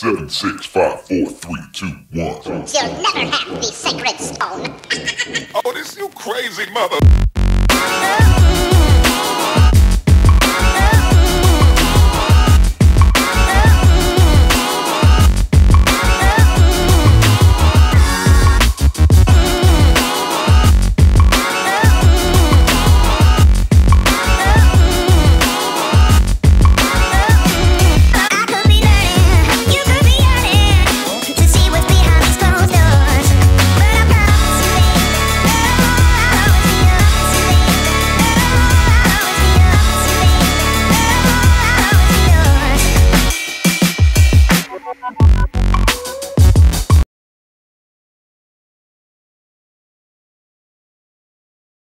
7, 6, 5, 4, 3, 2, 1. You'll never have the sacred stone. Oh, this you crazy mother.